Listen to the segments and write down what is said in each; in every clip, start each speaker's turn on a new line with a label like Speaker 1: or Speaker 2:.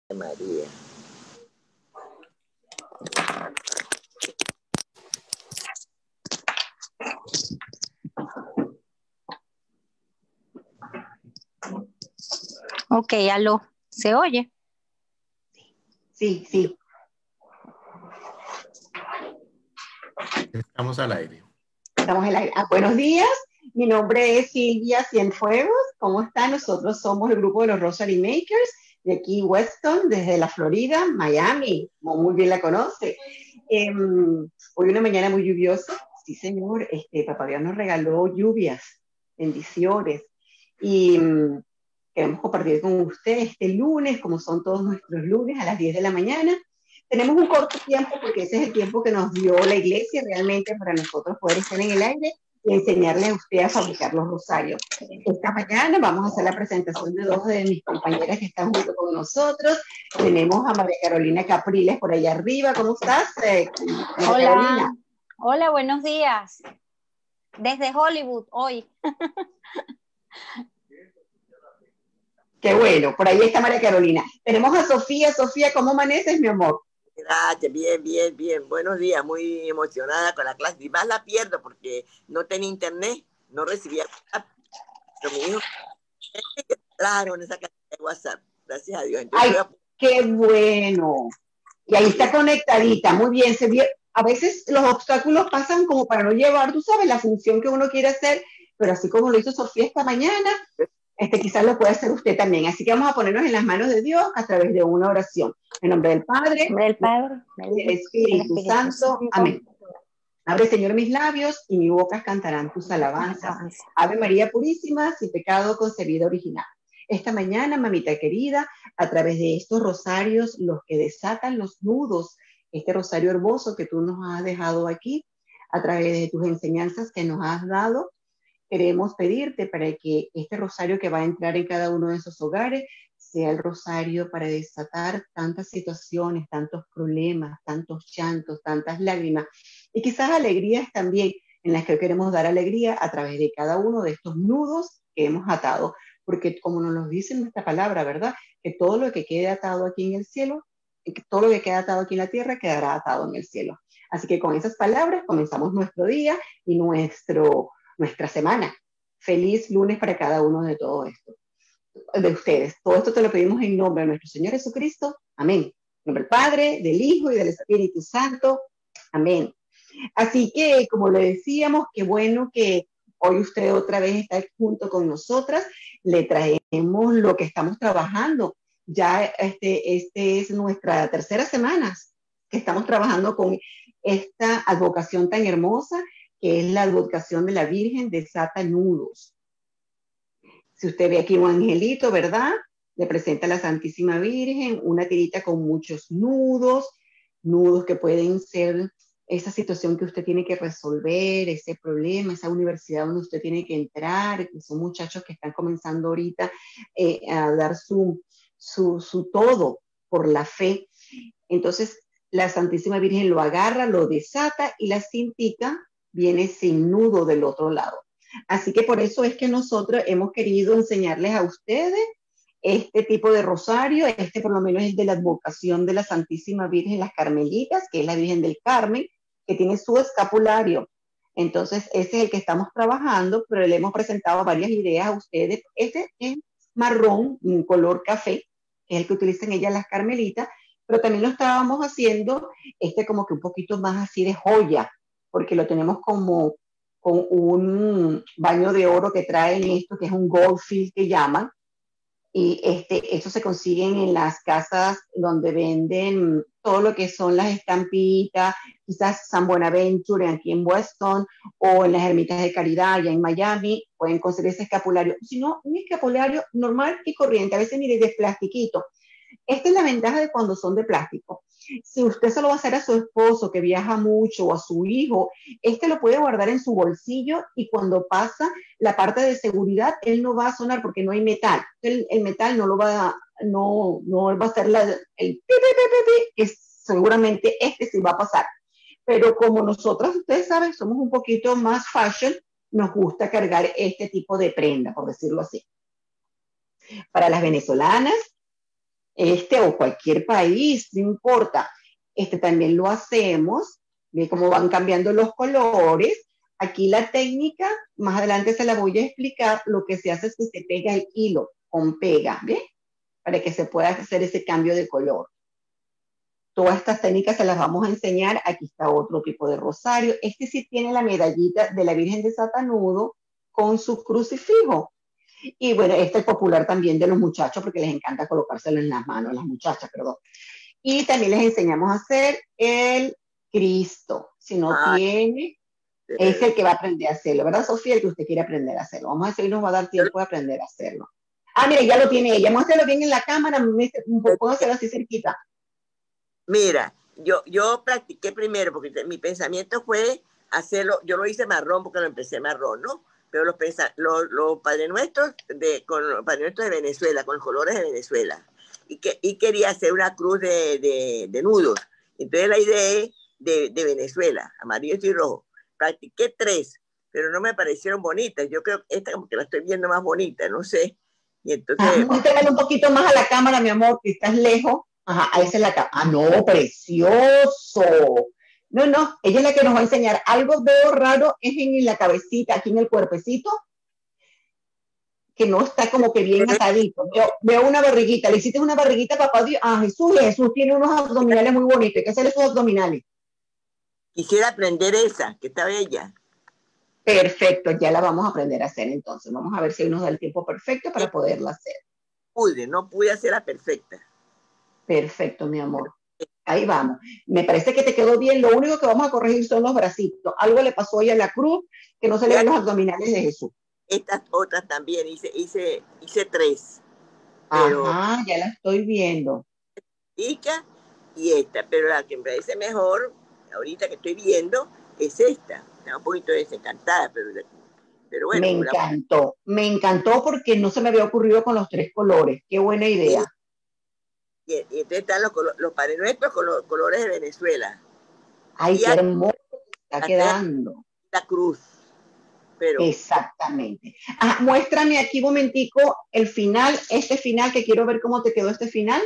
Speaker 1: María.
Speaker 2: Ok, aló, ¿se oye?
Speaker 3: Sí, sí.
Speaker 4: Estamos al aire.
Speaker 3: Estamos al aire. Buenos días, mi nombre es Silvia Cienfuegos. ¿Cómo están? Nosotros somos el grupo de los Rosary Makers de aquí Weston, desde la Florida, Miami, como muy bien la conoce. Hoy una mañana muy lluviosa. Sí, señor, Papá Dios nos regaló lluvias, bendiciones. Y queremos compartir con ustedes este lunes, como son todos nuestros lunes, a las 10 de la mañana. Tenemos un corto tiempo porque ese es el tiempo que nos dio la iglesia realmente para nosotros poder estar en el aire y enseñarle a usted a fabricar los rosarios. Esta mañana vamos a hacer la presentación de dos de mis compañeras que están junto con nosotros. Tenemos a María Carolina Capriles por allá arriba. ¿Cómo estás, María Carolina?
Speaker 2: Hola, buenos días. Desde Hollywood hoy.
Speaker 3: Qué bueno, por ahí está María Carolina. Tenemos a Sofía. Sofía, ¿cómo amaneces, mi amor?
Speaker 1: Gracias, bien, bien, bien. Buenos días, muy emocionada con la clase. Y más la pierdo porque no tenía internet, no recibía WhatsApp. Pero mi hijo, claro, en esa clase de WhatsApp. Gracias a Dios. Entonces,
Speaker 3: Ay, qué bueno. Y ahí está conectadita, muy bien. A veces los obstáculos pasan como para no llevar, tú sabes, la función que uno quiere hacer, pero así como lo hizo Sofía esta mañana, quizás lo puede hacer usted también. Así que vamos a ponernos en las manos de Dios a través de una oración. En nombre del Padre, y del Espíritu Santo. Amén. Abre, Señor, mis labios y mis bocas cantarán tus alabanzas. Ave María Purísima, sin pecado concebida original. Esta mañana, mamita querida, a través de estos rosarios, los que desatan los nudos, este rosario hermoso que tú nos has dejado aquí, a través de tus enseñanzas que nos has dado, queremos pedirte para que este rosario que va a entrar en cada uno de esos hogares sea el rosario para desatar tantas situaciones, tantos problemas, tantos llantos, tantas lágrimas y quizás alegrías también, en las que queremos dar alegría a través de cada uno de estos nudos que hemos atado, porque como nos lo dice nuestra palabra, ¿verdad? Que todo lo que quede atado aquí en el cielo, que todo lo que queda atado aquí en la tierra quedará atado en el cielo. Así que con esas palabras comenzamos nuestro día y nuestra semana. Feliz lunes para cada uno de todo esto, de ustedes. Todo esto te lo pedimos en nombre de nuestro Señor Jesucristo. Amén. En nombre del Padre, del Hijo y del Espíritu Santo. Amén. Así que, como le decíamos, qué bueno que hoy usted otra vez está junto con nosotras. Le traemos lo que estamos trabajando. Ya es nuestra tercera semana que estamos trabajando con esta advocación tan hermosa que es la advocación de la Virgen desata nudos. Si usted ve aquí un angelito, ¿verdad? Le presenta a la Santísima Virgen una tirita con muchos nudos, nudos que pueden ser esa situación que usted tiene que resolver, ese problema, esa universidad donde usted tiene que entrar, que son muchachos que están comenzando ahorita a dar su todo por la fe. Entonces, la Santísima Virgen lo agarra, lo desata y la cintica viene sin nudo del otro lado. Así que por eso es que nosotros hemos querido enseñarles a ustedes este tipo de rosario, por lo menos es de la advocación de la Santísima Virgen, las Carmelitas, que es la Virgen del Carmen, que tiene su escapulario. Entonces, ese es el que estamos trabajando, pero le hemos presentado varias ideas a ustedes. Este es marrón, un color café, que es el que utilizan ellas las Carmelitas, pero también lo estábamos haciendo como que un poquito más así de joya, porque lo tenemos como con un baño de oro que traen esto, que es un gold fill que llaman, y eso se consiguen en las casas donde venden todo lo que son las estampitas, quizás San Buenaventure aquí en Weston, o en las ermitas de caridad allá en Miami, pueden conseguir ese escapulario. Si no, un escapulario normal y corriente, a veces mire, de plastiquito. Esta es la ventaja de cuando son de plástico. Si usted se lo va a hacer a su esposo que viaja mucho o a su hijo, lo puede guardar en su bolsillo y cuando pasa la parte de seguridad, él no va a sonar porque no hay metal. El metal no va a hacer el pi, pi, pi, pi, que seguramente sí va a pasar. Pero como nosotros, ustedes saben, somos un poquito más fashion, nos gusta cargar este tipo de prenda, por decirlo así. Para las venezolanas, o cualquier país, no importa. También lo hacemos, ve cómo van cambiando los colores. Aquí la técnica, más adelante se la voy a explicar, lo que se hace es que se pega el hilo con pega, ¿ve? Para que se pueda hacer ese cambio de color. Todas estas técnicas se las vamos a enseñar. Aquí está otro tipo de rosario. Sí tiene la medallita de la Virgen de Satanudo con su crucifijo. Y bueno, este es popular también de los muchachos porque les encanta colocárselo en las manos, las muchachas, perdón. Y también les enseñamos a hacer el Cristo. Si no tiene, es el que va a aprender a hacerlo, ¿verdad, Sofía? El que usted quiere aprender a hacerlo. Vamos a ver si nos va a dar tiempo de aprender a hacerlo. Mira, ya lo tiene ella. Vamos a hacerlo bien en la cámara. Puedo hacerlo así cerquita.
Speaker 1: Mira, yo practiqué primero porque mi pensamiento fue hacerlo. Yo lo hice marrón porque lo empecé marrón, ¿no? Pero los Padre Nuestros con los Padre Nuestros de Venezuela, con los colores de Venezuela. Y quería hacer una cruz de nudos. Entonces la idea es de Venezuela, amarillo y rojo. Practiqué 3, pero no me parecieron bonitas. Yo creo que esta como que la estoy viendo más bonita, no sé. Y entonces...
Speaker 3: muéstrame un poquito más a la cámara, mi amor, que estás lejos. Ajá, ahí es la cámara. No, precioso. No, ella es la que nos va a enseñar. Algo veo raro es en la cabecita, aquí en el cuerpecito, que no está como que bien atadito. Veo una barriguita. ¿Le hiciste una barriguita, papá Dios? Jesús tiene unos abdominales muy bonitos. Hay que hacerle esos abdominales.
Speaker 1: Quisiera aprender esa, que está bella.
Speaker 3: Perfecto, ya la vamos a aprender a hacer entonces. Vamos a ver si nos da el tiempo perfecto para poderla hacer.
Speaker 1: No pude hacerla perfecta.
Speaker 3: Perfecto, mi amor. Ahí vamos. Me parece que te quedó bien. Lo único que vamos a corregir son los bracitos. Algo le pasó hoy a la cruz, que no se le ven los abdominales de Jesús.
Speaker 1: Estas otras también, hice 3.
Speaker 3: Pero, ya la estoy viendo.
Speaker 1: Y esta, pero la que me parece mejor, ahorita que estoy viendo, es esta. Está un poquito desencantada, pero bueno.
Speaker 3: Me encantó porque no se me había ocurrido con los 3 colores. Qué buena idea.
Speaker 1: Y entonces están los Padre Nuestros con los colores de Venezuela.
Speaker 3: Ay, qué hermoso está quedando.
Speaker 1: La cruz. Pero...
Speaker 3: Exactamente. Muéstrame aquí un momentico el final, final, que quiero ver cómo te quedó este final.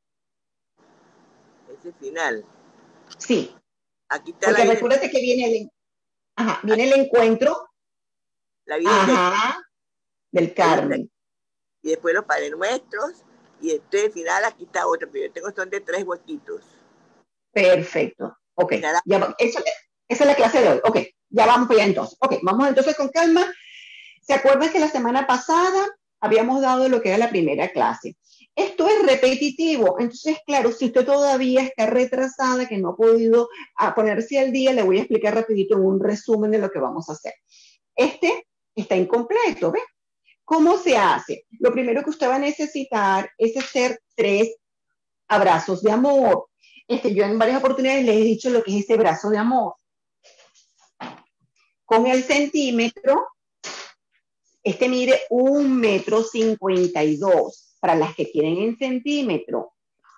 Speaker 1: Ese final.
Speaker 3: Sí.
Speaker 1: Aquí está.
Speaker 3: Porque recuérdate que viene el encuentro.
Speaker 1: La Virgen
Speaker 3: del Carmen. Y
Speaker 1: después los Padres Nuestros. Y este final, aquí está otro, pero yo tengo son de 3 huequitos.
Speaker 3: Perfecto. Ok. Esa es la clase de hoy. Ok. Ya vamos para allá entonces. Ok, vamos entonces con calma. ¿Se acuerdan que la semana pasada habíamos dado lo que era la primera clase? Esto es repetitivo. Entonces, claro, si usted todavía está retrasada, que no ha podido ponerse al día, le voy a explicar rapidito un resumen de lo que vamos a hacer. Está incompleto, ¿ves? ¿Cómo se hace? Lo primero que usted va a necesitar es hacer 3 abrazos de amor. Yo en varias oportunidades les he dicho lo que es ese brazo de amor. Con el centímetro, mide 1,52 m. Para las que quieren en centímetro,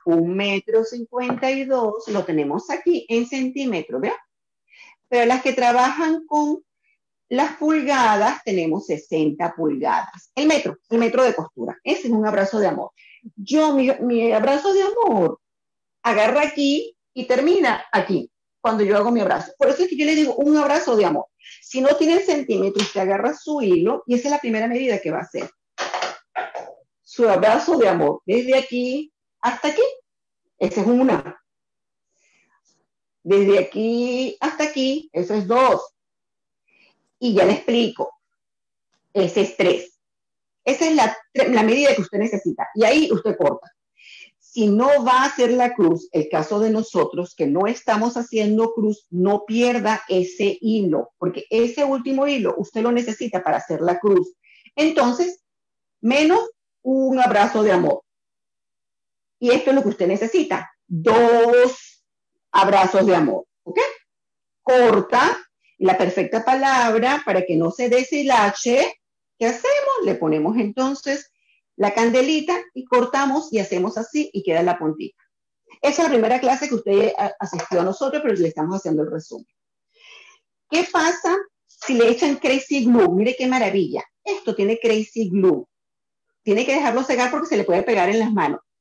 Speaker 3: 1,52 m, lo tenemos aquí en centímetro, ¿vean? Pero las que trabajan con las pulgadas, tenemos 60 pulgadas. El metro de costura. Ese es un abrazo de amor. Mi abrazo de amor agarra aquí y termina aquí, cuando yo hago mi abrazo. Por eso es que yo le digo un abrazo de amor. Si no tiene centímetros, usted agarra su hilo y esa es la primera medida que va a hacer. Su abrazo de amor, desde aquí hasta aquí. Esa es una. Desde aquí hasta aquí, eso es 2. Y ya le explico. Ese es 3. Esa es la medida que usted necesita. Y ahí usted corta. Si no va a hacer la cruz, el caso de nosotros que no estamos haciendo cruz, no pierda ese hilo, porque ese último hilo usted lo necesita para hacer la cruz. Entonces, menos un abrazo de amor. Y esto es lo que usted necesita. 2 abrazos de amor. ¿Ok? Corta la perfecta palabra para que no se deshilache. ¿Qué hacemos? Le ponemos entonces la candelita y cortamos y hacemos así y queda la puntita. Esa es la primera clase que usted asistió a nosotros, pero le estamos haciendo el resumen. ¿Qué pasa si le echan Crazy Glue? Mire qué maravilla. Esto tiene Crazy Glue. Tiene que dejarlo secar porque se le puede pegar en las manos.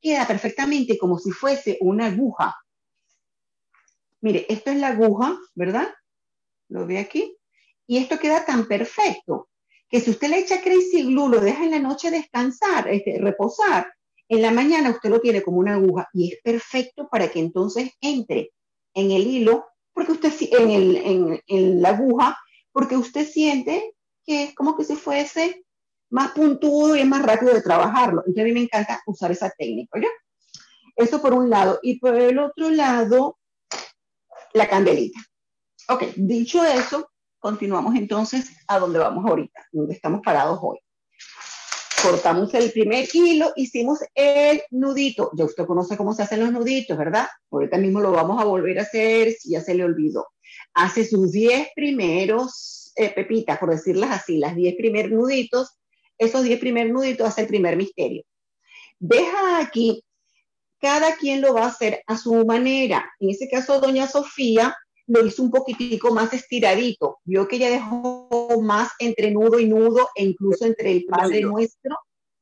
Speaker 3: queda perfectamente como si fuese una aguja. Mire, esto es la aguja, ¿verdad? Lo ve aquí. Y esto queda tan perfecto que si usted le echa Crazy Glue, lo deja en la noche descansar, reposar, en la mañana usted lo tiene como una aguja y es perfecto para que entonces entre en el hilo, porque usted en la aguja, porque usted siente que es como que si fuese más puntudo y es más rápido de trabajarlo. Entonces a mí me encanta usar esa técnica, ¿ya? Eso por un lado. Y por el otro lado, la candelita. Ok, dicho eso, continuamos entonces a donde vamos ahorita, donde estamos parados hoy. Cortamos el primer hilo, hicimos el nudito. Ya usted conoce cómo se hacen los nuditos, ¿verdad? Ahorita mismo lo vamos a volver a hacer si ya se le olvidó. Hace sus 10 primeros pepitas, por decirlas así, las 10 primeros nuditos. Esos 10 primeros nuditos hace el primer misterio. Deja aquí, cada quien lo va a hacer a su manera. En ese caso, doña Sofía lo hizo un poquitico más estiradito. Vio que ella dejó más entre nudo y nudo e incluso entre el Padre Nuestro.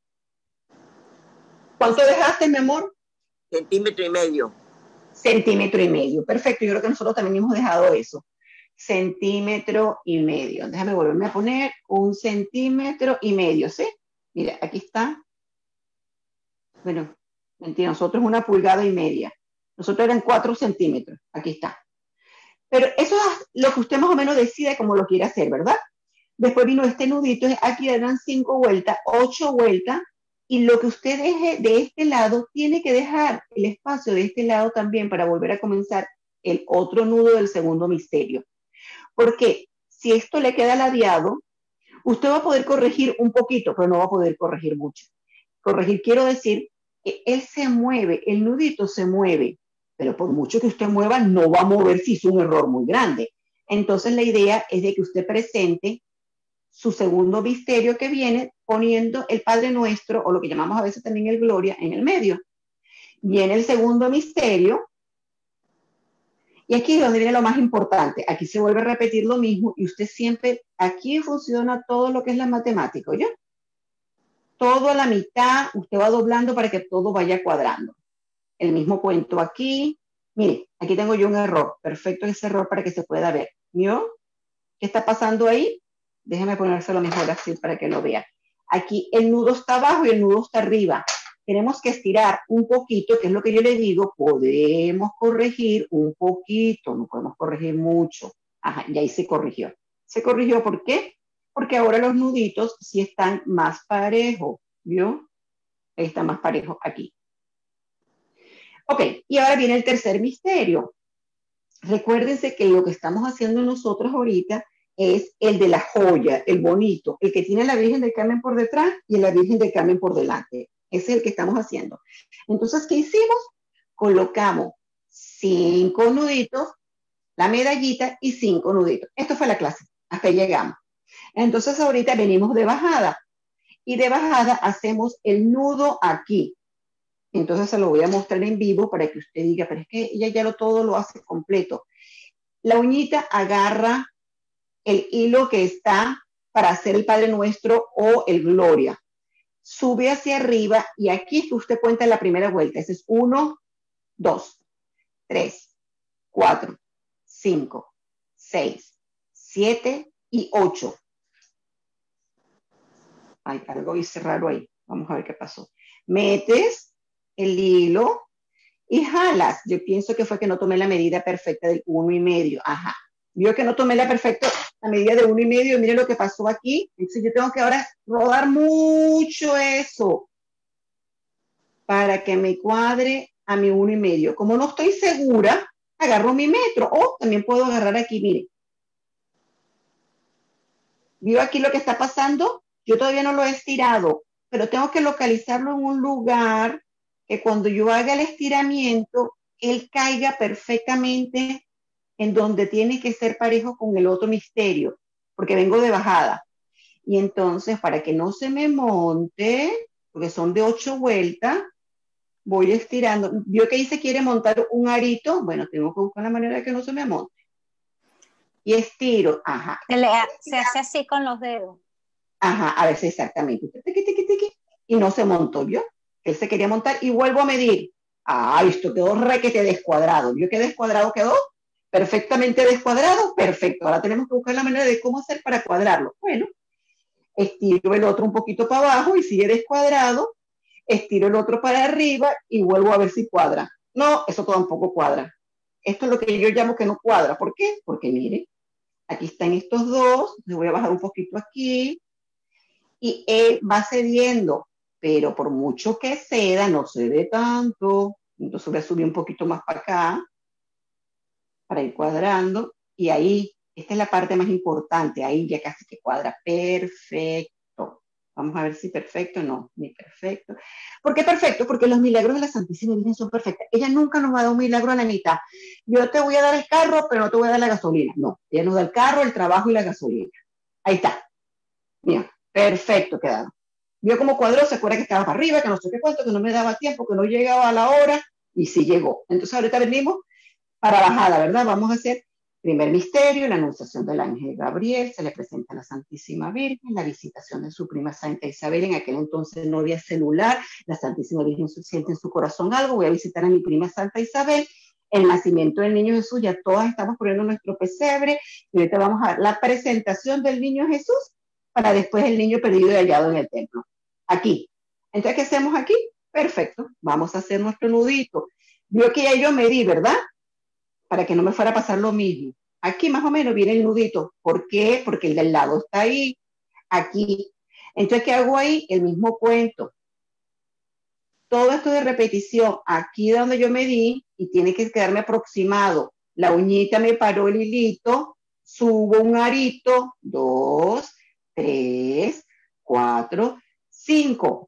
Speaker 3: ¿Cuánto dejaste, mi amor?
Speaker 1: 1,5 cm.
Speaker 3: 1,5 cm. Perfecto, yo creo que nosotros también hemos dejado eso. 1,5 cm. Déjame volverme a poner 1,5 cm, ¿sí? Mira, aquí está. Bueno, mentira, nosotros 1,5 pulgadas. Nosotros eran 4 centímetros. Aquí está. Pero eso es lo que usted más o menos decide cómo lo quiere hacer, ¿verdad? Después vino este nudito, aquí eran 5 vueltas, 8 vueltas, y lo que usted deje de este lado, tiene que dejar el espacio de este lado también para volver a comenzar el otro nudo del segundo misterio. Porque si esto le queda ladeado, usted va a poder corregir un poquito, pero no va a poder corregir mucho. Corregir, quiero decir que él se mueve, el nudito se mueve, pero por mucho que usted mueva, no va a mover si es un error muy grande. Entonces la idea es de que usted presente su segundo misterio que viene poniendo el Padre Nuestro, o lo que llamamos a veces también el Gloria, en el medio. Viene el segundo misterio, y aquí es donde viene lo más importante. Aquí se vuelve a repetir lo mismo, y usted siempre, aquí funciona todo lo que es la matemática, ¿ya? Todo a la mitad, usted va doblando para que todo vaya cuadrando. El mismo cuento aquí. Mire, aquí tengo yo un error. Perfecto ese error para que se pueda ver. ¿Vio? ¿Qué está pasando ahí? Déjeme ponérselo mejor así para que lo vea. Aquí el nudo está abajo y el nudo está arriba. Tenemos que estirar un poquito, que es lo que yo le digo. Podemos corregir un poquito, no podemos corregir mucho. Ajá, y ahí se corrigió. ¿Se corrigió por qué? Porque ahora los nuditos sí están más parejos. ¿Vio? Ahí está más parejo aquí. Ok, y ahora viene el tercer misterio. Recuérdense que lo que estamos haciendo nosotros ahorita es el de la joya, el bonito, el que tiene la Virgen del Carmen por detrás y la Virgen del Carmen por delante. Ese es el que estamos haciendo. Entonces, ¿qué hicimos? Colocamos 5 nuditos, la medallita y 5 nuditos. Esto fue la clase, hasta ahí llegamos. Entonces, ahorita venimos de bajada y de bajada hacemos el nudo aquí. Entonces se lo voy a mostrar en vivo para que usted diga, pero es que ella ya todo lo hace completo. La uñita agarra el hilo que está para hacer el Padre Nuestro o el Gloria. Sube hacia arriba y aquí es que usted cuenta la primera vuelta. Ese es 1, 2, 3, 4, 5, 6, 7 y 8. Ay, algo hice raro ahí. Vamos a ver qué pasó. Metes el hilo y jalas. Yo pienso que fue que no tomé la medida perfecta del 1,5. Ajá. Vio que no tomé la medida de 1,5. Mire lo que pasó aquí. Entonces yo tengo que ahora rodar mucho eso para que me cuadre a mi 1,5. Como no estoy segura, agarro mi metro. O también puedo agarrar aquí, mire. ¿Vio aquí lo que está pasando? Yo todavía no lo he estirado, pero tengo que localizarlo en un lugar que cuando yo haga el estiramiento, él caiga perfectamente en donde tiene que ser parejo con el otro misterio, porque vengo de bajada. Y entonces, para que no se me monte, porque son de 8 vueltas, voy estirando. ¿Vio que ahí se quiere montar un arito? Bueno, tengo que buscar la manera de que no se me monte. Y estiro, ajá.
Speaker 2: Se hace así con los dedos.
Speaker 3: Ajá, a veces exactamente. Y no se montó, ¿vio? Él se quería montar y vuelvo a medir. Ah, esto quedó requete descuadrado. ¿Vio qué descuadrado quedó? Perfectamente descuadrado, perfecto. Ahora tenemos que buscar la manera de cómo hacer para cuadrarlo. Bueno, estiro el otro un poquito para abajo y sigue descuadrado, estiro el otro para arriba y vuelvo a ver si cuadra. No, eso tampoco cuadra. Esto es lo que yo llamo que no cuadra. ¿Por qué? Porque mire, aquí están estos dos, le voy a bajar un poquito aquí y él va cediendo, pero por mucho que ceda, no cede tanto. Entonces voy a subir un poquito más para acá para ir cuadrando y ahí, esta es la parte más importante, ahí ya casi que cuadra perfecto. Vamos a ver si perfecto, no, ni perfecto. ¿Por qué perfecto? Porque los milagros de la Santísima Virgen son perfectos. Ella nunca nos va a dar un milagro a la mitad. Yo te voy a dar el carro, pero no te voy a dar la gasolina. No, ella nos da el carro, el trabajo y la gasolina. Ahí está. Mira, perfecto quedado. Vio cómo cuadró, se acuerda que estaba para arriba, que no sé qué cuánto, que no me daba tiempo, que no llegaba a la hora, y sí llegó. Entonces ahorita venimos para bajada, ¿verdad? Vamos a hacer primer misterio, la anunciación del ángel Gabriel, se le presenta a la Santísima Virgen, la visitación de su prima Santa Isabel, en aquel entonces no había celular, la Santísima Virgen siente en su corazón algo, voy a visitar a mi prima Santa Isabel, el nacimiento del niño Jesús, ya todas estamos poniendo nuestro pesebre, y ahorita vamos a ver la presentación del niño Jesús, para después el niño perdido y hallado en el templo. Aquí. Entonces, ¿qué hacemos aquí? Perfecto, vamos a hacer nuestro nudito. Vio que ya yo medí, ¿verdad? Para que no me fuera a pasar lo mismo. Aquí más o menos viene el nudito. ¿Por qué? Porque el del lado está ahí, aquí. Entonces, ¿qué hago ahí? El mismo cuento. Todo esto de repetición, aquí donde yo medí, y tiene que quedarme aproximado. La uñita me paró el hilito, subo un arito, 2, 3, 4, 5.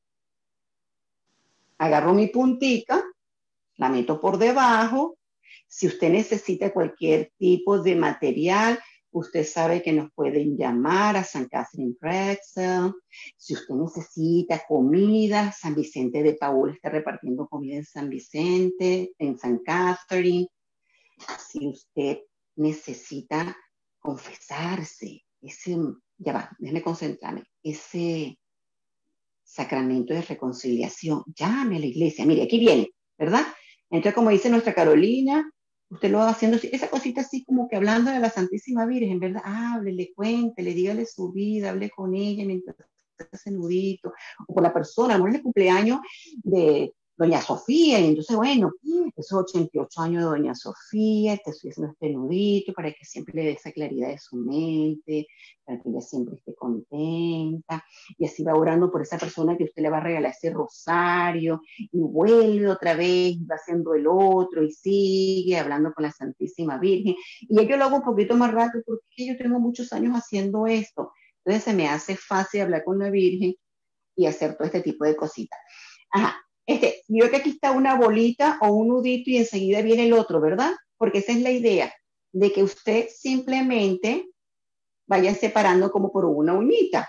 Speaker 3: Agarro mi puntica, la meto por debajo. Si usted necesita cualquier tipo de material, usted sabe que nos pueden llamar a San Catherine Pretzel. Si usted necesita comida, San Vicente de Paúl está repartiendo comida en San Vicente, en San Catherine. Si usted necesita confesarse, ya va, déjeme concentrarme, ese sacramento de reconciliación, llame a la iglesia. Mire, aquí viene, ¿verdad? Entonces, como dice nuestra Carolina, usted lo va haciendo, esa cosita así como que hablando de la Santísima Virgen, ¿verdad? Háblele, cuéntele, dígale su vida, hable con ella mientras hace nudito, o por la persona, a lo mejor es el cumpleaños de Doña Sofía, y entonces, bueno, esos 88 años de Doña Sofía, te estoy haciendo este nudito para que siempre le dé esa claridad de su mente, para que ella siempre esté contenta, y así va orando por esa persona que usted le va a regalar ese rosario, y vuelve otra vez, va haciendo el otro, y sigue hablando con la Santísima Virgen, y yo lo hago un poquito más rápido, porque yo tengo muchos años haciendo esto, entonces se me hace fácil hablar con la Virgen, y hacer todo este tipo de cositas. Ajá, yo que aquí está una bolita o un nudito, y enseguida viene el otro, ¿verdad? Porque esa es la idea, de que usted simplemente vaya separando como por una uñita.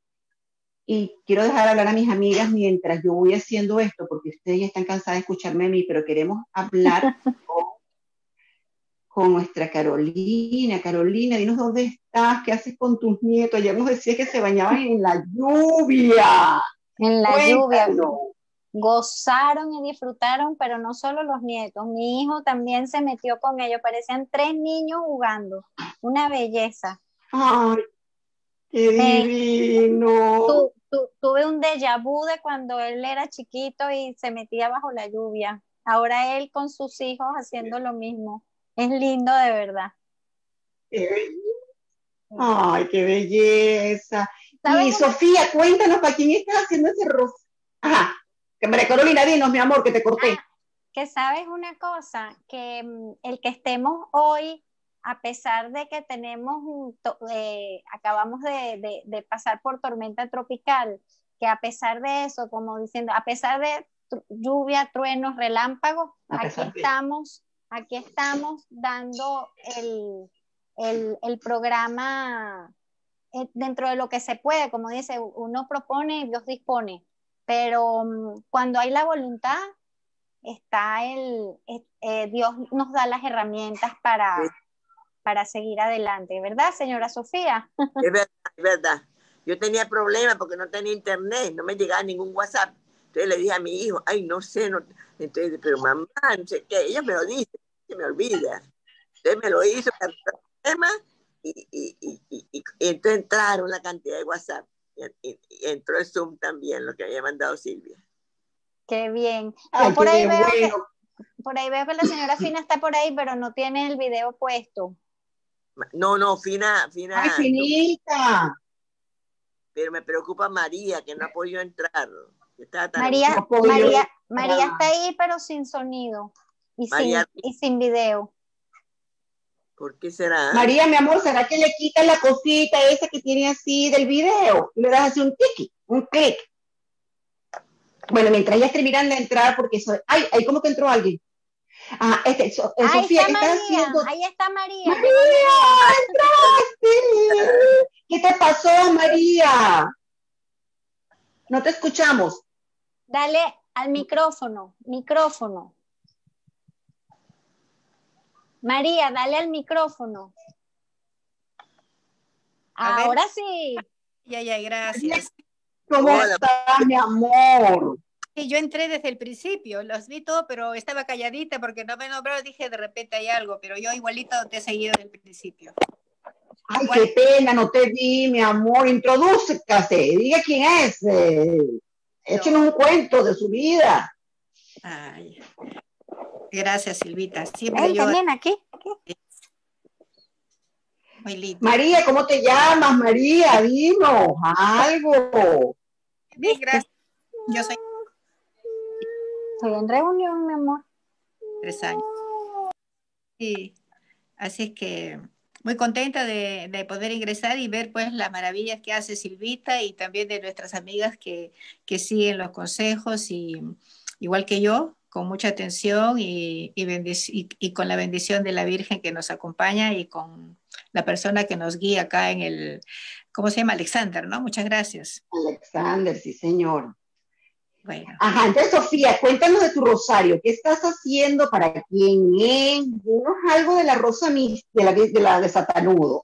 Speaker 3: Y quiero dejar hablar a mis amigas mientras yo voy haciendo esto, porque ustedes ya están cansadas de escucharme a mí, pero queremos hablar con nuestra Carolina. Carolina, dinos dónde estás, qué haces con tus nietos. Ayer nos decías que se bañaban en la lluvia.
Speaker 2: En la lluvia.
Speaker 3: Cuéntanos.
Speaker 2: Gozaron y disfrutaron, pero no solo los nietos, mi hijo también se metió con ellos, parecían 3 niños jugando, una belleza.
Speaker 3: Ay, qué divino.
Speaker 2: Tuve un déjà vu de cuando él era chiquito y se metía bajo la lluvia. Ahora él con sus hijos haciendo lo mismo. Es lindo de verdad.
Speaker 3: Ay, qué belleza. Y
Speaker 2: ¿Sabes una,
Speaker 3: Sofía, cuéntanos, ¿para quién estás haciendo ese rosa? Ajá, que María Carolina, dinos, mi amor, que te corté.
Speaker 2: que sabes una cosa? Que el que estemos hoy, a pesar de que acabamos de pasar por tormenta tropical, que a pesar de eso, como diciendo, a pesar de lluvia, truenos, relámpagos, aquí estamos dando el programa dentro de lo que se puede, como dice, uno propone, Dios dispone, pero cuando hay la voluntad, está Dios nos da las herramientas para seguir adelante, ¿verdad, señora Sofía?
Speaker 1: Es verdad, es verdad. Yo tenía problemas porque no tenía internet, no me llegaba ningún WhatsApp. Entonces le dije a mi hijo, ay, no sé, no. Entonces, pero mamá, no sé qué, ella me lo dice, se me olvida. Entonces me lo hizo, me arregló el tema, y entonces entraron la cantidad de WhatsApp, y entró el Zoom también, lo que había mandado Silvia.
Speaker 2: Qué bien.
Speaker 3: Ay,
Speaker 2: Yo por
Speaker 3: qué
Speaker 2: ahí veo
Speaker 3: bueno.
Speaker 2: por ahí veo que la señora Fina está por ahí, pero no tiene el video puesto.
Speaker 1: No, Fina,
Speaker 3: Ay, Finita.
Speaker 1: pero me preocupa María, que no ha podido entrar. Está tan
Speaker 2: María,
Speaker 3: No puedo yo
Speaker 2: María
Speaker 3: entrar.
Speaker 2: está ahí, pero sin sonido
Speaker 1: María,
Speaker 2: y sin video.
Speaker 1: ¿por qué será?
Speaker 3: María, mi amor, ¿será que le quitas la cosita esa que tiene así del video? Y le das así un tiki, un clic. Bueno, mientras ellas terminan de entrar, porque eso. Ay, ahí como que entró alguien. Ah,
Speaker 2: Ahí
Speaker 3: Sofía,
Speaker 2: está
Speaker 3: ¿qué estás
Speaker 2: María,
Speaker 3: haciendo?
Speaker 2: ahí está María,
Speaker 3: ¡María!
Speaker 2: llegó María.
Speaker 3: ¡Entraste! ¿Qué te pasó, María? No te escuchamos.
Speaker 2: Dale al micrófono. María, dale al micrófono. Ahora sí.
Speaker 4: Ya, gracias.
Speaker 3: ¿Cómo
Speaker 1: Hola.
Speaker 3: estás, mi amor?
Speaker 4: Sí, yo entré desde el principio, los vi todo, pero estaba calladita porque no me nombraron, dije de repente hay algo, pero yo igualito te he seguido desde el principio.
Speaker 3: Ay, qué pena, no te vi, mi amor. Introdúcase, diga quién es. Échenos un cuento de su vida.
Speaker 4: Ay, gracias, Silvita. Siempre
Speaker 2: Ven,
Speaker 4: yo...
Speaker 2: también aquí.
Speaker 4: Muy lindo.
Speaker 3: María, ¿cómo te llamas, María? Dinos algo.
Speaker 4: Bien, gracias. Yo soy
Speaker 2: Estoy en reunión, mi amor.
Speaker 4: 3 años. Sí, así es que muy contenta de poder ingresar y ver pues las maravillas que hace Silvita y también de nuestras amigas que siguen los consejos y igual que yo, con mucha atención y con la bendición de la Virgen que nos acompaña y con la persona que nos guía acá en el, ¿cómo se llama? Alexander, ¿no? Muchas gracias.
Speaker 3: Alexander, sí, señor.
Speaker 4: Bueno.
Speaker 3: Ajá, entonces, Sofía, cuéntanos de tu rosario. ¿Qué estás haciendo? ¿Para quién es? Dinos algo de la rosa de la de Satanudo.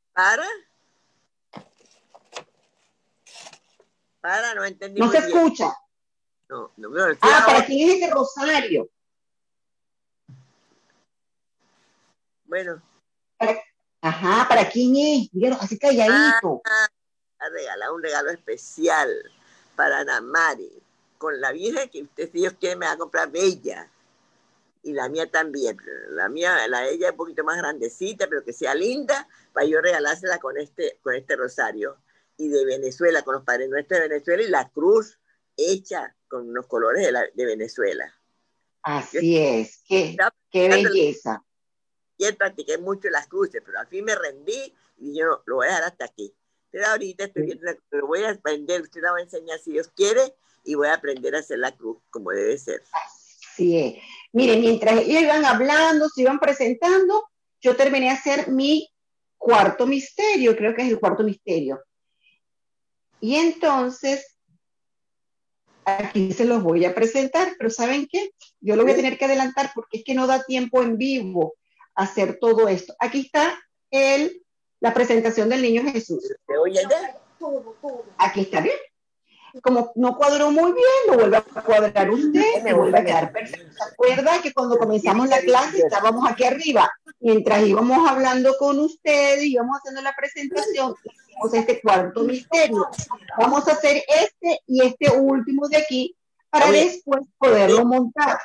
Speaker 1: Para, no entendí
Speaker 3: No
Speaker 1: muy
Speaker 3: se
Speaker 1: bien.
Speaker 3: escucha.
Speaker 1: No,
Speaker 3: ¿para quién es ese rosario?
Speaker 1: Bueno.
Speaker 3: ¿Para quién es? Díganos así calladito.
Speaker 1: A regalar un regalo especial para Ana Mari, con la Virgen que usted, si Dios quiere, me va a comprar bella. Y la mía también. La mía, la de ella es un poquito más grandecita, pero que sea linda, para yo regalársela con este rosario. Y de Venezuela, con los Padres Nuestros de Venezuela, y la cruz hecha con los colores de Venezuela.
Speaker 3: Así es, qué belleza.
Speaker 1: Y practiqué mucho las cruces, pero al fin me rendí y yo lo voy a dejar hasta aquí. Pero ahorita estoy viendo, lo voy a aprender, usted la va a enseñar si Dios quiere, y voy a aprender a hacer la cruz como debe ser.
Speaker 3: Así es. Miren, mientras ellos iban hablando, se iban presentando, yo terminé de hacer mi cuarto misterio, creo que es el cuarto misterio. Y entonces, aquí se los voy a presentar, pero ¿saben qué? Yo lo voy a tener que adelantar porque es que no da tiempo en vivo hacer todo esto. Aquí está la presentación del niño Jesús.
Speaker 1: ¿Se oye ya?
Speaker 3: Aquí está bien. Como no cuadró muy bien, lo vuelve a cuadrar usted y vuelve a quedar perfecto. ¿Se acuerda que cuando comenzamos la clase estábamos aquí arriba? Mientras íbamos hablando con usted y íbamos haciendo la presentación, hicimos este cuarto misterio. Vamos a hacer este y este último de aquí para después poderlo montar.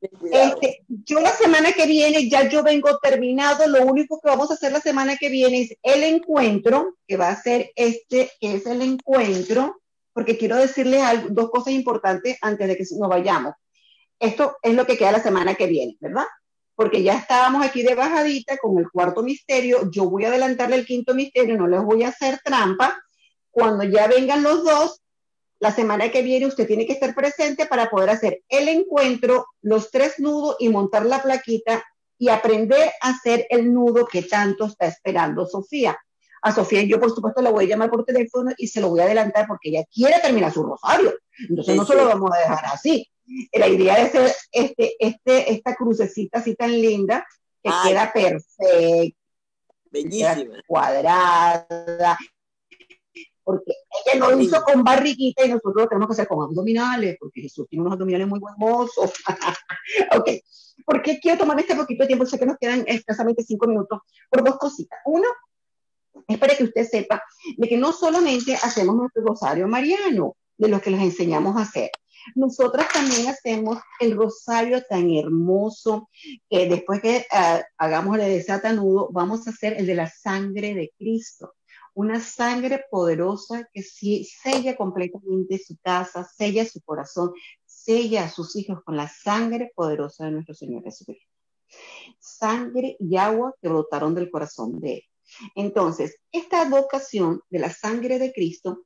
Speaker 3: Yo la semana que viene ya yo vengo terminado. Lo único que vamos a hacer la semana que viene es el encuentro, que va a ser que es el encuentro, porque quiero decirles dos cosas importantes antes de que nos vayamos. Esto es lo que queda la semana que viene, ¿verdad? Porque ya estábamos aquí de bajadita con el cuarto misterio. Yo voy a adelantarle el quinto misterio, no les voy a hacer trampa. Cuando ya vengan los dos, la semana que viene usted tiene que estar presente para poder hacer el encuentro, los 3 nudos y montar la plaquita y aprender a hacer el nudo que tanto está esperando Sofía. A Sofía yo, por supuesto, la voy a llamar por teléfono y se lo voy a adelantar porque ella quiere terminar su rosario. Entonces no se lo vamos a dejar así. La idea de hacer esta crucecita así tan linda que queda perfecta,
Speaker 1: bellísima,
Speaker 3: cuadrada, porque ella lo hizo con barriguita y nosotros lo tenemos que hacer con abdominales, porque Jesús tiene unos abdominales muy hermosos. Ok, ¿por qué quiero tomarme este poquito de tiempo? Sé que nos quedan escasamente 5 minutos por dos cositas. Uno, es para que usted sepa de que no solamente hacemos nuestro rosario mariano, de lo que les enseñamos a hacer. Nosotras también hacemos el rosario tan hermoso que después que hagamos el de desatanudo, vamos a hacer el de la sangre de Cristo. Una sangre poderosa que sella completamente su casa, sella su corazón, sella a sus hijos con la sangre poderosa de nuestro Señor Jesucristo. Sangre y agua que brotaron del corazón de Él. Entonces, esta advocación de la sangre de Cristo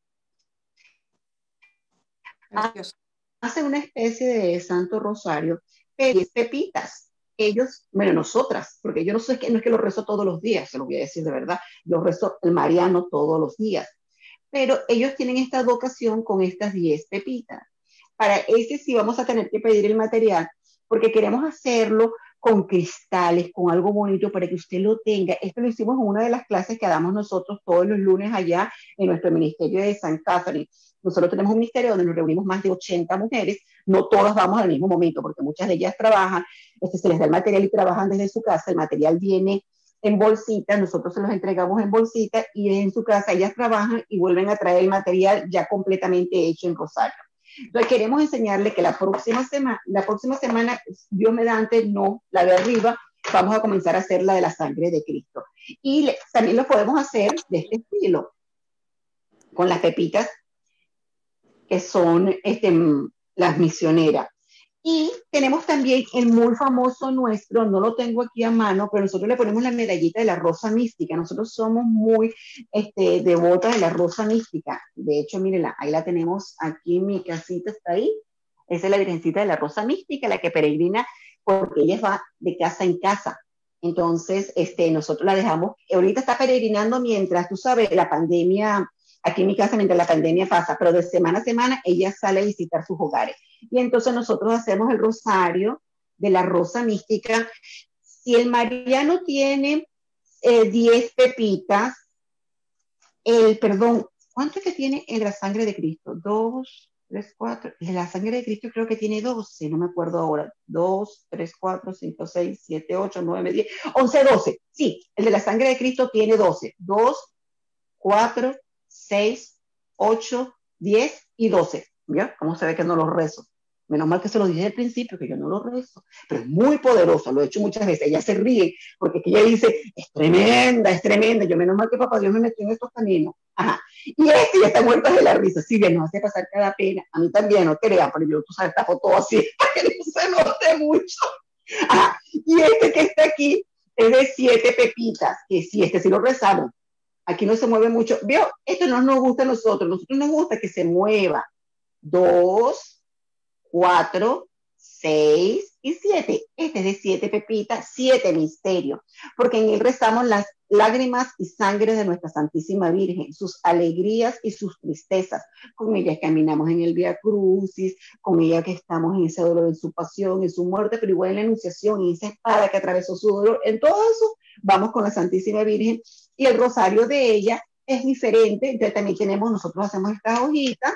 Speaker 3: hace una especie de santo rosario, 10 pepitas. Ellos, bueno, nosotras, porque yo no es que lo rezo todos los días, se lo voy a decir de verdad, yo rezo el mariano todos los días, pero ellos tienen esta advocación con estas 10 pepitas. Para ese sí vamos a tener que pedir el material, porque queremos hacerlo con cristales, con algo bonito para que usted lo tenga. Esto lo hicimos en una de las clases que damos nosotros todos los lunes allá en nuestro ministerio de San Catherine. Nosotros tenemos un ministerio donde nos reunimos más de 80 mujeres, no todas vamos al mismo momento, porque muchas de ellas trabajan, se les da el material y trabajan desde su casa, el material viene en bolsita, nosotros se los entregamos en bolsita y en su casa ellas trabajan y vuelven a traer el material ya completamente hecho en rosario. Entonces queremos enseñarle que la próxima semana, Dios mediante, no la de arriba, vamos a comenzar a hacer la de la sangre de Cristo. Y también lo podemos hacer de este estilo, con las pepitas que son las misioneras. Y tenemos también el muy famoso nuestro, no lo tengo aquí a mano, pero nosotros le ponemos la medallita de la rosa mística. Nosotros somos muy devotas de la rosa mística. De hecho, mírenla, ahí la tenemos aquí en mi casita, está ahí. Esa es la Virgencita de la Rosa Mística, la que peregrina, porque ella va de casa en casa. Entonces, nosotros la dejamos, ahorita está peregrinando mientras, tú sabes, la pandemia, aquí en mi casa, mientras la pandemia pasa, pero de semana a semana ella sale a visitar sus hogares. Y entonces nosotros hacemos el rosario de la Rosa Mística. Si el mariano tiene 10 pepitas, ¿cuánto es que tiene en la sangre de Cristo? 2, 3, 4. La sangre de Cristo creo que tiene 12, no me acuerdo ahora. 2, 3, 4, 5, 6, 7, 8, 9, 10, 11, 12. Sí, el de la sangre de Cristo tiene 12. 2, 4, 6, 8, 10 y 12. ¿Ya? ¿Cómo se ve que no los rezo? Menos mal que se lo dije al principio, que yo no lo rezo, pero es muy poderoso, lo he hecho muchas veces. Ella se ríe, porque ella dice, es tremenda, es tremenda. Yo, menos mal que papá Dios me metió en estos caminos. Ajá. Y ya está muerta de la risa. Sí, nos hace pasar cada pena. A mí también, no crean, pero yo, tú sabes, tapo todo así, para que no se note mucho. Ajá. Y que está aquí es de 7 pepitas, que sí, sí lo rezamos. Aquí no se mueve mucho. ¿Vio? Esto no nos gusta a nosotros nos gusta que se mueva. 2, 4, 6 y 7. Este es de 7 pepitas, 7 misterios, porque en él rezamos las lágrimas y sangre de nuestra Santísima Virgen, sus alegrías y sus tristezas. Con ella caminamos en el Vía Crucis, con ella que estamos en ese dolor, en su pasión, en su muerte, pero igual en la Anunciación, en esa espada que atravesó su dolor. En todo eso vamos con la Santísima Virgen, y el rosario de ella es diferente. Entonces también nosotros hacemos estas hojitas,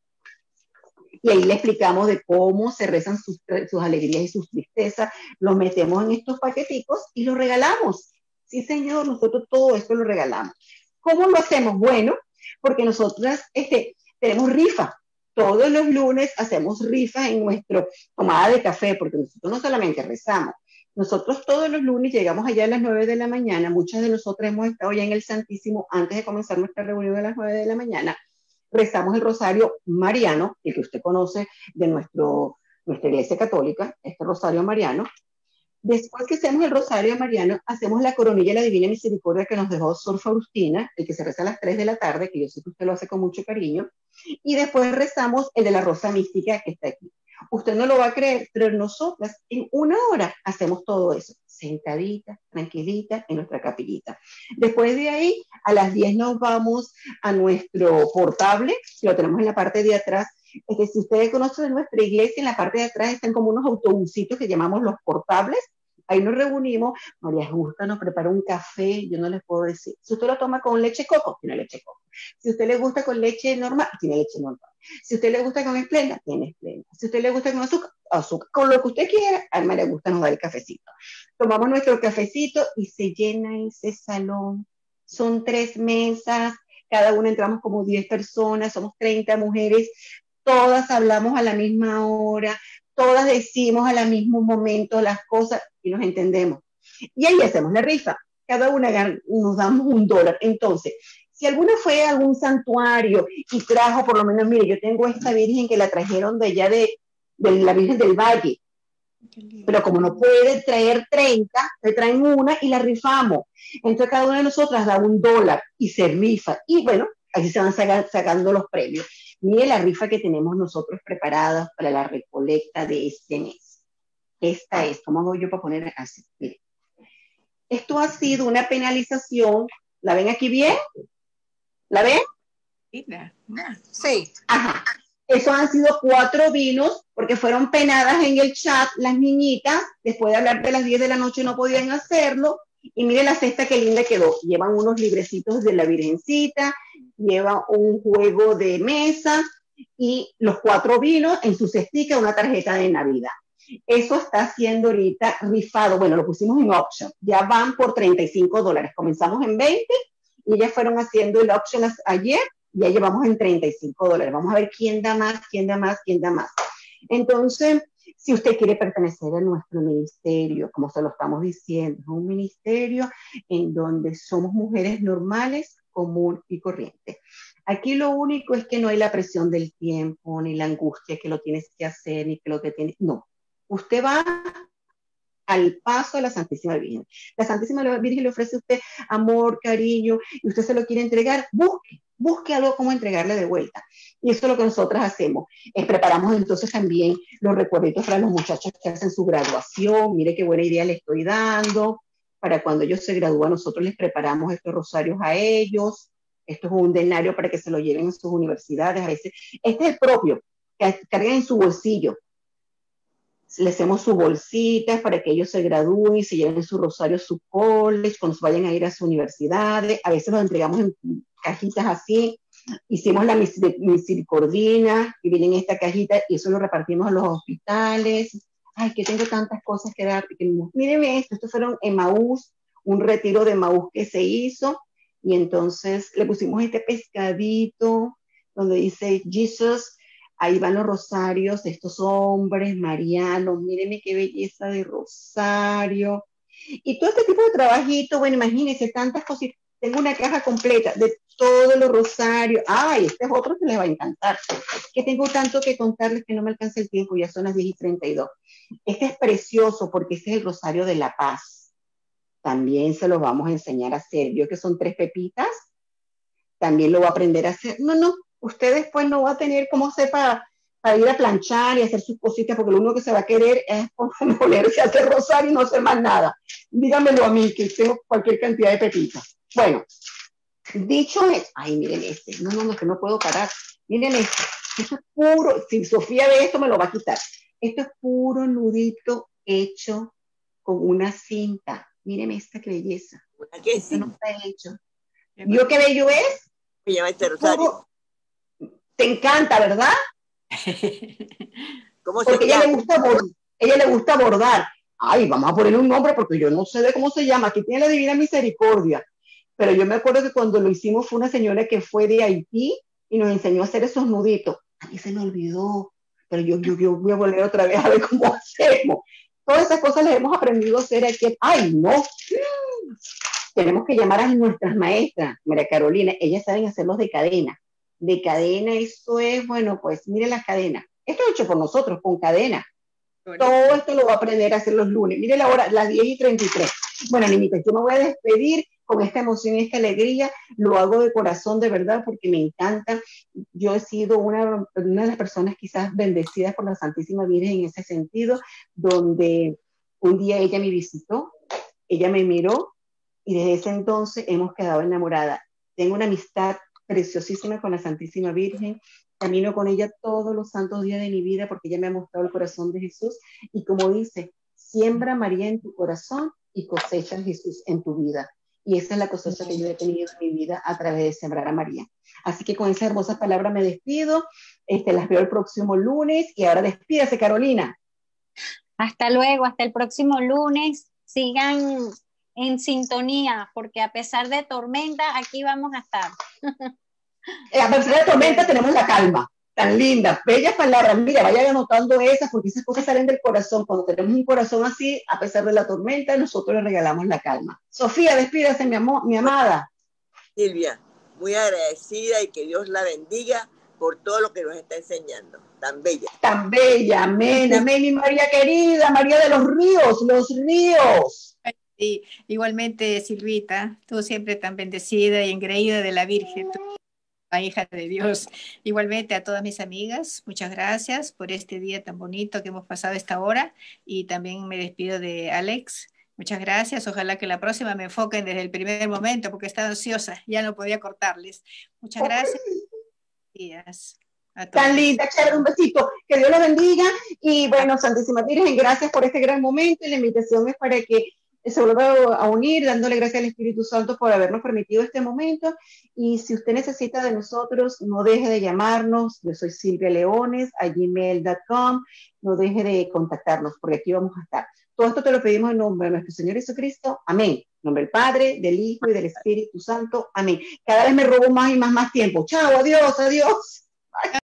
Speaker 3: y ahí le explicamos de cómo se rezan sus alegrías y sus tristezas, los metemos en estos paqueticos y los regalamos. Sí, señor, nosotros todo esto lo regalamos. ¿Cómo lo hacemos? Bueno, porque nosotras tenemos rifa. Todos los lunes hacemos rifas en nuestra tomada de café, porque nosotros no solamente rezamos. Nosotros todos los lunes llegamos allá a las 9 de la mañana. Muchas de nosotras hemos estado ya en el Santísimo antes de comenzar nuestra reunión a las 9 de la mañana. Rezamos el rosario mariano, el que usted conoce de nuestra iglesia católica, este rosario mariano. Después que hacemos el rosario mariano, hacemos la coronilla de la Divina Misericordia que nos dejó Sor Faustina, el que se reza a las 3 de la tarde, que yo sé que usted lo hace con mucho cariño. Y después rezamos el de la Rosa Mística, que está aquí. Usted no lo va a creer, pero nosotras en 1 hora hacemos todo eso, sentadita, tranquilita, en nuestra capillita. Después de ahí, a las 10 nos vamos a nuestro portable, que lo tenemos en la parte de atrás. Es que si ustedes conocen de nuestra iglesia, en la parte de atrás están como unos autobusitos que llamamos los portables. ahí nos reunimos, María Justa nos prepara un café, yo no les puedo decir, si usted lo toma con leche coco, tiene leche coco, si usted le gusta con leche normal, tiene leche normal, si usted le gusta con esplenda, tiene esplenda, si usted le gusta con azúcar, azúcar, con lo que usted quiera, a María Justa nos da el cafecito. Tomamos nuestro cafecito y se llena ese salón, son 3 mesas, cada una entramos como 10 personas, somos 30 mujeres, todas hablamos a la misma hora, todas decimos al mismo momento las cosas y nos entendemos. Y ahí hacemos la rifa. Cada una nos damos $1. Entonces, si alguna fue a algún santuario y trajo, por lo menos, mire, yo tengo esta virgen que la trajeron de allá de la Virgen del Valle, pero como no puede traer 30, le traen una y la rifamos. Entonces cada una de nosotras da $1 y se rifa. Y bueno, así se van sacando los premios. Mire la rifa que tenemos nosotros preparadas para la recolecta de este mes. Esta es, ¿cómo hago yo para poner así? Mire. Esto ha sido una penalización. ¿La ven aquí bien? ¿La ven?
Speaker 4: Sí.
Speaker 3: Ajá. Eso han sido 4 vinos, porque fueron penadas en el chat las niñitas, después de hablar de las 10 de la noche no podían hacerlo, y miren la cesta que linda quedó, llevan unos librecitos de la Virgencita, llevan un juego de mesa, y los 4 vinos en su cestica, una tarjeta de Navidad. Eso está siendo ahorita rifado, bueno, lo pusimos en auction, ya van por $35, comenzamos en 20, y ellas fueron haciendo el auction ayer, ya llevamos en $35. Vamos a ver quién da más, quién da más, quién da más. Entonces, si usted quiere pertenecer a nuestro ministerio, como se lo estamos diciendo, es un ministerio en donde somos mujeres normales, común y corriente. Aquí lo único es que no hay la presión del tiempo, ni la angustia que lo tienes que hacer, ni que lo que tienes, no. Usted va al paso de la Santísima Virgen. La Santísima Virgen le ofrece a usted amor, cariño, y usted se lo quiere entregar, busque algo como entregarle de vuelta. Y eso es lo que nosotras hacemos. Preparamos entonces también los recuerditos para los muchachos que hacen su graduación. Mire qué buena idea le estoy dando. Para cuando ellos se gradúan, nosotros les preparamos estos rosarios a ellos. Esto es un denario para que se lo lleven a sus universidades. A veces, este es el propio, que cargan en su bolsillo. Le hacemos sus bolsitas para que ellos se gradúen y se lleven su rosario a su college, cuando vayan a ir a sus universidades. A veces los entregamos en cajitas así. Hicimos la misericordina, que viene en esta cajita, y eso lo repartimos a los hospitales. Ay, que tengo tantas cosas que dar. Mírenme esto, estos fueron Emaús, un retiro de Emaús que se hizo, y entonces le pusimos este pescadito, donde dice Jesus. Ahí van los rosarios de estos hombres marianos, mírenme qué belleza de rosario. Y todo este tipo de trabajito, bueno, imagínense tantas cositas. Tengo una caja completa de todos los rosarios. Ay, este es otro que les va a encantar. Que tengo tanto que contarles que no me alcanza el tiempo, ya son las 10:32. Este es precioso porque este es el rosario de la paz. También se los vamos a enseñar a hacer. ¿Vio que son 3 pepitas? También lo va a aprender a hacer. No, usted después no va a tener como sepa para ir a planchar y hacer sus cositas, porque lo único que se va a querer es ponerse a hacer rosario y no hacer más nada. Dígamelo a mí, que tengo cualquier cantidad de pepitas. Bueno, dicho eso, ay, miren este, no, que no puedo parar. Miren esto es puro, si Sofía ve esto me lo va a quitar. Esto es puro nudito hecho con una cinta. Miren esta qué belleza.
Speaker 1: ¿Qué
Speaker 3: esto no está hecho. ¿Vio qué bello es?
Speaker 1: Me llama este rosario.
Speaker 3: Te encanta, ¿verdad?
Speaker 1: ¿Cómo se
Speaker 3: porque
Speaker 1: llama?
Speaker 3: ella le gusta bordar. Ay, vamos a ponerle un nombre porque yo no sé de cómo se llama. Aquí tiene la Divina Misericordia. Pero yo me acuerdo que cuando lo hicimos fue una señora que fue de Haití y nos enseñó a hacer esos nuditos. A mí se me olvidó. Pero yo voy a volver otra vez a ver cómo hacemos. Todas esas cosas las hemos aprendido a hacer aquí. ¡Ay, no! Tenemos que llamar a nuestras maestras, María Carolina. Ellas saben hacerlos de cadena. De cadena, eso es, bueno, pues mire las cadenas. Esto es hecho por nosotros, con cadena. Todo esto lo va a aprender a hacer los lunes. Mire la hora, las 10:33. Bueno, niñitas, yo me voy a despedir con esta emoción y esta alegría. Lo hago de corazón, de verdad, porque me encanta. Yo he sido una de las personas quizás bendecidas por la Santísima Virgen en ese sentido, donde un día ella me visitó, ella me miró, y desde ese entonces hemos quedado enamoradas. Tengo una amistad preciosísima con la Santísima Virgen. Camino con ella todos los santos días de mi vida porque ella me ha mostrado el corazón de Jesús. Y como dice, Siembra a María en tu corazón y cosecha a Jesús en tu vida. Y esa es la cosecha que yo he tenido en mi vida a través de sembrar a María. Así que con esa hermosa palabra me despido. Las veo el próximo lunes. Y ahora despídase, Carolina.
Speaker 2: Hasta luego, hasta el próximo lunes. Sigan en sintonía, porque a pesar de tormenta, aquí vamos a estar.
Speaker 3: A pesar de tormenta tenemos la calma. Tan linda, bellas palabras. Mira, vayan anotando esas, porque esas cosas salen del corazón. Cuando tenemos un corazón así, a pesar de la tormenta, nosotros le regalamos la calma. Sofía, despídase, mi amada.
Speaker 1: Silvia, muy agradecida y que Dios la bendiga por todo lo que nos está enseñando. Tan bella.
Speaker 3: Tan bella, amén, amén, mi María querida, María de los ríos, los ríos.
Speaker 4: Sí, igualmente, Silvita, tú siempre tan bendecida y engreída de la Virgen, tú, la hija de Dios. Igualmente a todas mis amigas, muchas gracias por este día tan bonito que hemos pasado esta hora, y también me despido de Alex. Muchas gracias, ojalá que la próxima me enfoquen desde el primer momento porque estaba ansiosa, ya no podía cortarles. Muchas gracias. Días.
Speaker 3: Tan linda, chévere, un besito, que Dios los bendiga. Y bueno, Santísima Virgen, gracias por este gran momento, y la invitación es para que se vuelva a unir, dándole gracias al Espíritu Santo por habernos permitido este momento. Y si usted necesita de nosotros, no deje de llamarnos. Yo soy Silvia Leones, a gmail.com. No deje de contactarnos, porque aquí vamos a estar. Todo esto te lo pedimos en nombre de nuestro Señor Jesucristo. Amén. En nombre del Padre, del Hijo y del Espíritu Santo. Amén. Cada vez me robo más y más tiempo. Chao, adiós, adiós. Bye.